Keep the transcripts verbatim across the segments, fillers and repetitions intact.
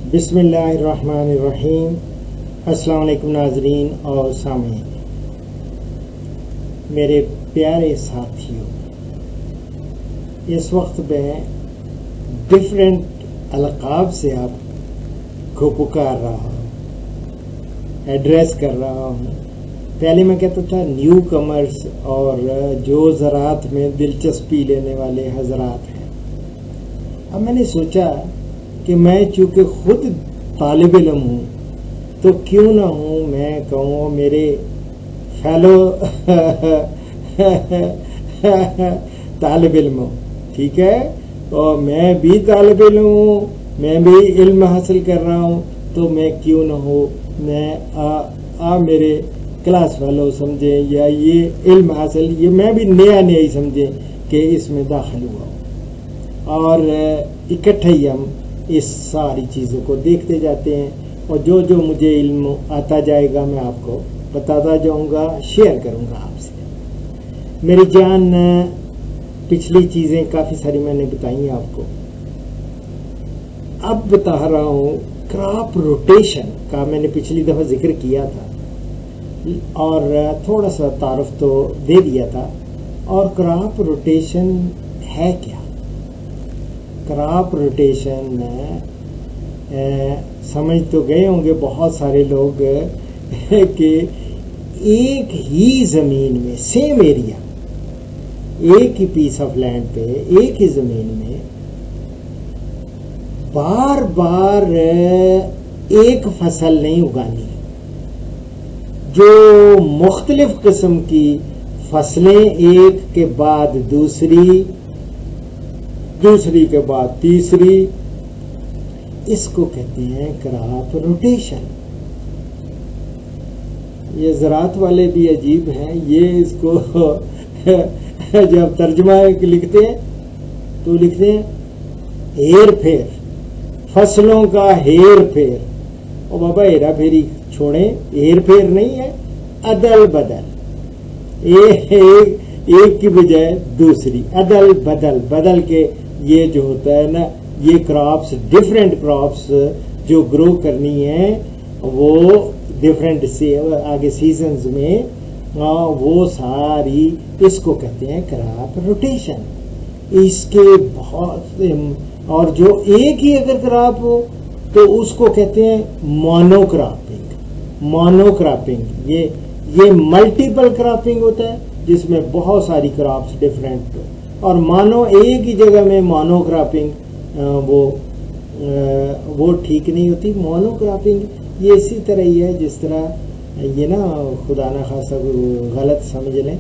बिस्मिल्लाहिर्रहमानिर्रहीम। अस्सलाम वालेकुम नाज़रीन और सामीन, मेरे प्यारे साथियों, इस वक्त मैं डिफरेंट अलकाब से आपको पुकार रहा हूँ, एड्रेस कर रहा हूँ। पहले मैं कहता था न्यू कमर्स और जो ज़रात में दिलचस्पी लेने वाले हजरात हैं। अब मैंने सोचा कि मैं चूँकि खुद तालिब इल्म हूँ तो क्यों ना हूँ मैं कहूँ मेरे फेलो तालिब इल्म हूँ, ठीक है, और मैं भी तालिब इल्म हूँ, मैं भी इल्म हासिल कर रहा हूँ, तो मैं क्यों ना हो मैं आ, आ मेरे क्लास फेलो समझें या ये इल्म हासिल ये मैं भी नया नया ही समझें कि इसमें दाखिल हुआ हूँ, और इकट्ठे ही हम इस सारी चीज़ों को देखते जाते हैं। और जो जो मुझे इल्म आता जाएगा मैं आपको बताता जाऊंगा, शेयर करूंगा आपसे। मेरी जान, पिछली चीज़ें काफ़ी सारी मैंने बताई हैं आपको, अब बता रहा हूँ क्रॉप रोटेशन का। मैंने पिछली दफ़ा जिक्र किया था और थोड़ा सा तारुफ तो दे दिया था। और क्रॉप रोटेशन है क्या? क्रॉप रोटेशन में समझ तो गए होंगे बहुत सारे लोग कि एक ही ज़मीन में, सेम एरिया, एक ही पीस ऑफ लैंड पे, एक ही ज़मीन में बार बार एक फसल नहीं उगानी, जो मुख्तलिफ किस्म की फसलें एक के बाद दूसरी, दूसरी के बाद तीसरी, इसको कहते हैं क्रॉप रोटेशन। ये ज़रात वाले भी अजीब हैं, ये इसको जब तर्जुमा लिखते हैं तो लिखते हैं हेर फेर, फसलों का हेर फेर। और बाबा हेरा फेरी छोड़े, हेर फेर नहीं है, अदल बदल, एक एक की बजाय दूसरी, अदल बदल, बदल के ये जो होता है ना, ये क्रॉप्स, डिफरेंट क्रॉप्स जो ग्रो करनी है वो डिफरेंट से आगे सीजन्स में, वो सारी इसको कहते हैं क्रॉप रोटेशन। इसके बहुत, और जो एक ही अगर क्रॉप हो तो उसको कहते हैं मोनोक्रॉपिंग। मोनोक्रॉपिंग ये ये मल्टीपल क्रॉपिंग होता है जिसमें बहुत सारी क्रॉप्स डिफरेंट, और मानो एक ही जगह में मोनोक्रॉपिंग वो वो ठीक नहीं होती। मोनोक्रॉपिंग ये इसी तरह ही है जिस तरह ये ना, खुदा ना खासा गलत समझ लें,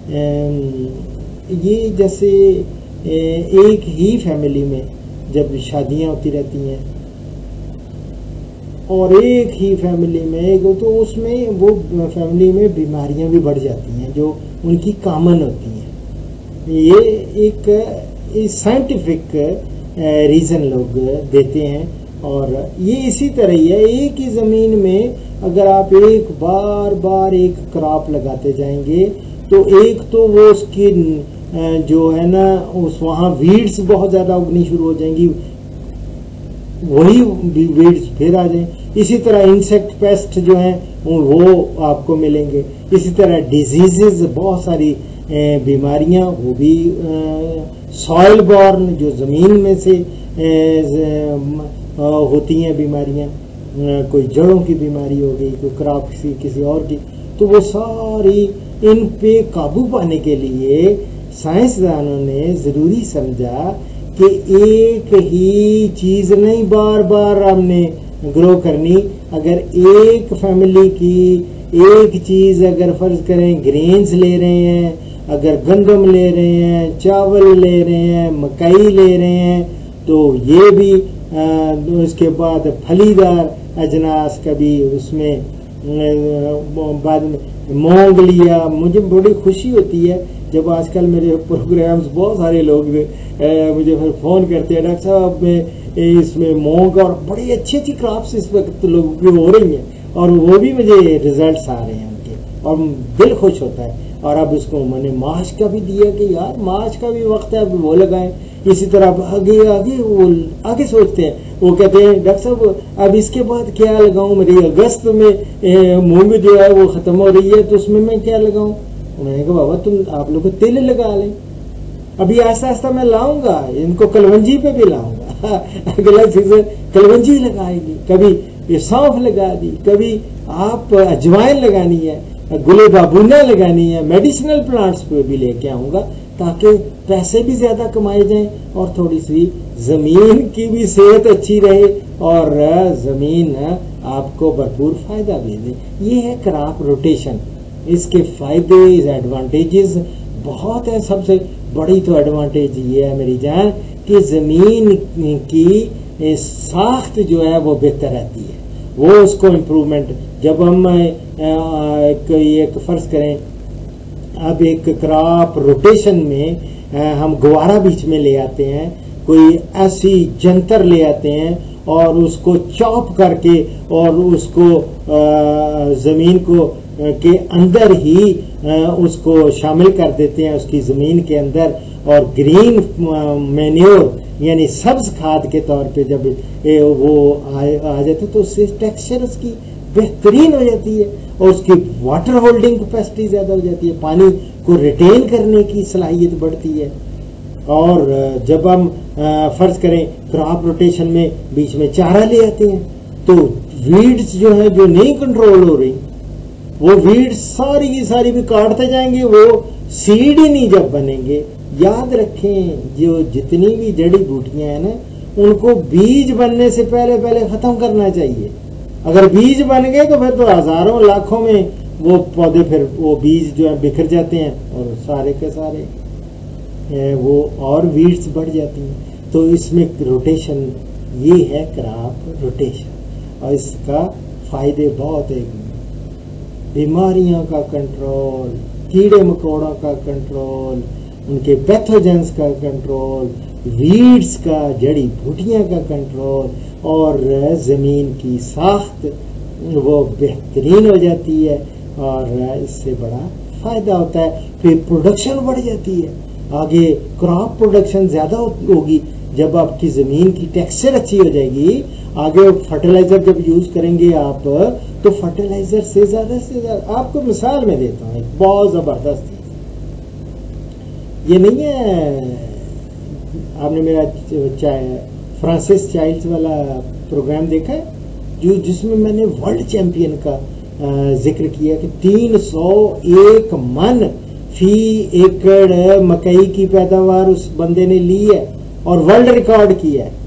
ये जैसे एक ही फैमिली में जब शादियां होती रहती हैं और एक ही फैमिली में एक, तो उसमें वो फैमिली में बीमारियां भी बढ़ जाती हैं जो उनकी कॉमन होती हैं। ये एक साइंटिफिक रीज़न लोग देते हैं, और ये इसी तरह ही है। एक ही ज़मीन में अगर आप एक बार बार एक क्रॉप लगाते जाएंगे तो एक तो वो उसकी जो है ना, उस वहाँ वीड्स बहुत ज़्यादा उगनी शुरू हो जाएंगी, वही वीड्स फिर आ जाए। इसी तरह इंसेक्ट पेस्ट जो हैं वो आपको मिलेंगे। इसी तरह डिजीज़, बहुत सारी बीमारियां, वो भी सॉइल बॉर्न, जो ज़मीन में से होती हैं बीमारियां, कोई जड़ों की बीमारी हो गई, कोई क्रॉप किसी किसी और की, तो वो सारी इन पे काबू पाने के लिए साइंसदानों ने ज़रूरी समझा कि एक ही चीज़ नहीं बार बार हमने ग्रो करनी। अगर एक फैमिली की एक चीज़, अगर फ़र्ज़ करें ग्रेन्स ले रहे हैं, अगर गंदम ले रहे हैं, चावल ले रहे हैं, मकई ले रहे हैं, तो ये भी आ, उसके बाद फलीदार अजनास का भी उसमें बाद में मूंग लिया। मुझे बड़ी खुशी होती है जब आजकल मेरे प्रोग्राम्स बहुत सारे लोग आ, मुझे फिर फ़ोन करते हैं, डॉक्टर साहब में इसमें मूंग और बड़ी अच्छी अच्छी क्रॉप्स इस वक्त लोगों की हो रही हैं, और वो भी मुझे रिजल्ट्स आ रहे हैं उनके, और दिल खुश होता है। और अब उसको मैंने मार्च का भी दिया कि यार मार्च का भी वक्त है, अब वो लगाएं। इसी तरह आगे आगे वो आगे सोचते हैं, वो कहते हैं डॉक्टर साहब अब इसके बाद क्या लगाऊं, मेरी अगस्त में मूंग जो है वो खत्म हो रही है, तो उसमें मैं क्या लगाऊं। मैंने कहा बाबा तुम आप लोग तिल लगा लें, अभी आस्ता आस्ता मैं लाऊंगा, इनको कलवंजी पे भी लाऊंगा अगला सीजन कलवंजी लगाएगी, कभी ये सौंफ लगा दी, कभी आप अजवाइन लगानी है, गुले बाबूना लगानी है, मेडिसिनल प्लांट्स पे भी लेके आऊंगा ताकि पैसे भी ज्यादा कमाए जाएं और थोड़ी सी जमीन की भी सेहत अच्छी रहे और जमीन आपको भरपूर फायदा भी दे। ये है क्रॉप रोटेशन। इसके फायदे एडवांटेजेस बहुत है। सबसे बड़ी तो एडवांटेज ये है मेरी जान कि जमीन की साख्त जो है वो बेहतर रहती है, वो उसको इम्प्रूवमेंट। जब हम एक, एक फर्ज करें अब एक क्रॉप रोटेशन में हम गवारा बीच में ले आते हैं, कोई ऐसी जंतर ले आते हैं और उसको चॉप करके और उसको जमीन को के अंदर ही उसको शामिल कर देते हैं उसकी जमीन के अंदर, और ग्रीन मैन्योर यानी सब्ज खाद के तौर पे जब वो आ, आ जाते तो उससे टेक्सचर उसकी बेहतरीन हो जाती है और उसकी वाटर होल्डिंग कैपेसिटी ज्यादा हो जाती है, पानी को रिटेन करने की सलाहियत बढ़ती है। और जब हम फर्ज करें क्रॉप रोटेशन में बीच में चारा ले आते हैं तो वीड्स जो है जो नहीं कंट्रोल हो रही, वो वीड्स सारी की सारी भी काटते जाएंगे, वो सीड ही नहीं जब बनेंगे। याद रखें जो जितनी भी जड़ी बूटियां हैं ना उनको बीज बनने से पहले पहले खत्म करना चाहिए। अगर बीज बन गए तो फिर तो हजारों लाखों में वो पौधे फिर वो बीज जो है बिखर जाते हैं और सारे के सारे वो और वीड्स बढ़ जाती हैं। तो इसमें रोटेशन ये है क्रॉप रोटेशन और इसका फायदे बहुत है। बीमारियों का कंट्रोल, कीड़े मकोड़ों का कंट्रोल, उनके पैथोजेंस का कंट्रोल, वीड्स का, जड़ी बूटियां का कंट्रोल और जमीन की साख्त वो बेहतरीन हो जाती है और इससे बड़ा फायदा होता है। फिर प्रोडक्शन बढ़ जाती है, आगे क्रॉप प्रोडक्शन ज्यादा होगी जब आपकी जमीन की टेक्सचर अच्छी हो जाएगी। आगे फर्टिलाइजर जब यूज करेंगे आप तो फर्टिलाइजर से ज्यादा से ज्यादा, आपको मिसाल में देता हूँ एक बहुत जबरदस्त चीज, ये नहीं है आपने मेरा फ्रांसिस चाइल्ड्स वाला प्रोग्राम देखा है जो जिसमें मैंने वर्ल्ड चैंपियन का जिक्र किया कि तीन सौ एक मन फी एकड़ मकई की पैदावार उस बंदे ने ली है और वर्ल्ड रिकॉर्ड किया है।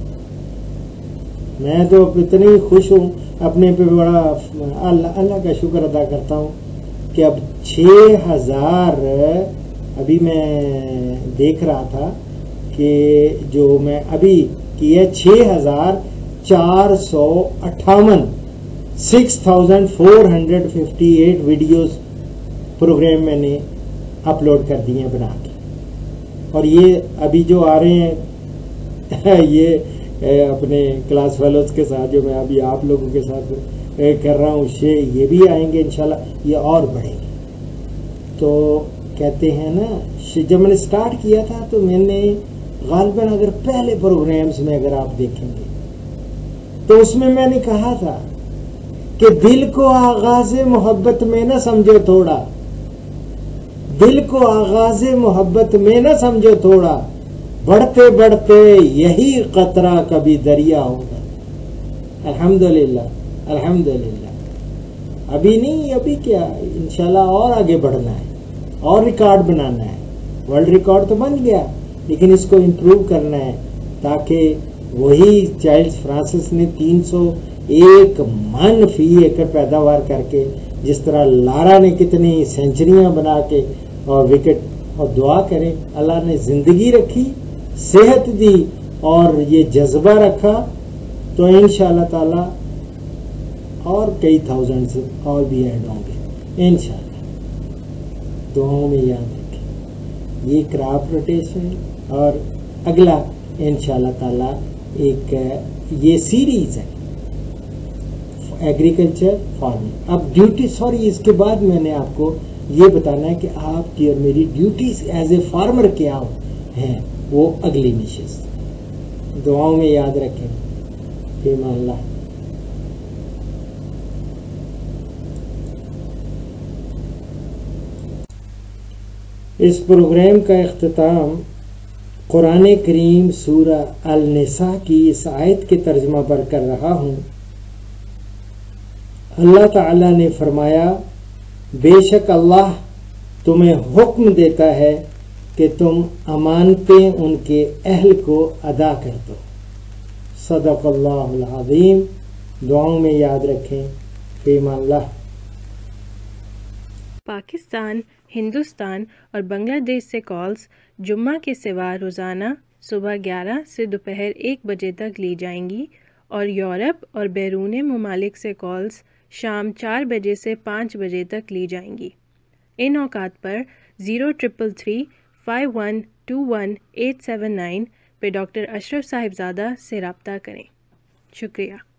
मैं तो इतनी खुश हूं अपने पे, बड़ा अल्लाह अल्लाह का शुक्र अदा करता हूं कि अब छह हजार अभी मैं देख रहा था कि जो मैं अभी किया छह हजार चार सौ अट्ठावन six thousand four hundred fifty eight videos program मैंने अपलोड कर दिए बना के। और ये अभी जो आ रहे हैं ये अपने क्लास फेलोज के साथ जो मैं अभी आप लोगों के साथ कर रहा हूँ ये भी आएंगे इंशाल्लाह, ये और बढ़ेंगे। तो कहते हैं ना, जब मैंने स्टार्ट किया था तो मैंने गालिबन अगर पहले प्रोग्राम्स में अगर आप देखेंगे तो उसमें मैंने कहा था कि दिल को आगाज मोहब्बत में न समझो थोड़ा, दिल को आगाज मोहब्बत में न समझो थोड़ा, बढ़ते बढ़ते यही कतरा कभी दरिया होगा। अल्हम्दुलिल्लाह अल्हम्दुलिल्लाह। अभी नहीं, अभी क्या, इंशाल्लाह और आगे बढ़ना है और रिकॉर्ड बनाना है। वर्ल्ड रिकॉर्ड तो बन गया लेकिन इसको इम्प्रूव करना है ताकि वही चाइल्ड्स फ्रांसिस ने तीन सौ एक मन फी एकड़ पैदावार करके, जिस तरह लारा ने कितनी सेंचुरियां बना के और विकेट, और दुआ करें अल्लाह ने जिंदगी रखी, सेहत दी और ये जज्बा रखा तो इंशाअल्लाह ताला और कई थाउजेंड्स और भी ऐड होंगे इंशाअल्लाह। दुआओं में याद रखें ये क्रॉप रोटेशन। और अगला इंशाअल्लाह ताला एक ये सीरीज है एग्रीकल्चर फार्मिंग। अब ड्यूटी, सॉरी इसके बाद मैंने आपको ये बताना है कि आपकी और मेरी ड्यूटीज एज ए फार्मर क्या हैं, वो अगली नशिस्त। दुआओं में याद रखें। फीमा अल्लाह। इस प्रोग्राम का इख्तिताम कुरान करीम सूरा अल-निसा की इस आयत के तर्जुमा पर कर रहा हूँ। अल्लाह ताला ने फरमाया, बेशक अल्लाह तुम्हें हुक्म देता है कि तुम अमानतें उनके अहल को अदा कर दो। सदक़ल्लाहुल अज़ीम। दुआओं में याद रखें। फीमा अल्लाह। पाकिस्तान, हिंदुस्तान और बांग्लादेश से कॉल्स जुम्मा के सिवा रोज़ाना सुबह ग्यारह से दोपहर एक बजे तक ली जाएंगी और यूरोप और बैरून ममालिक से कॉल्स शाम चार बजे से पाँच बजे तक ली जाएंगी। इन औकात पर zero triple three five one two one eight seven nine पे डॉक्टर अशरफ साहिबजादा से रब्ता करें। शुक्रिया।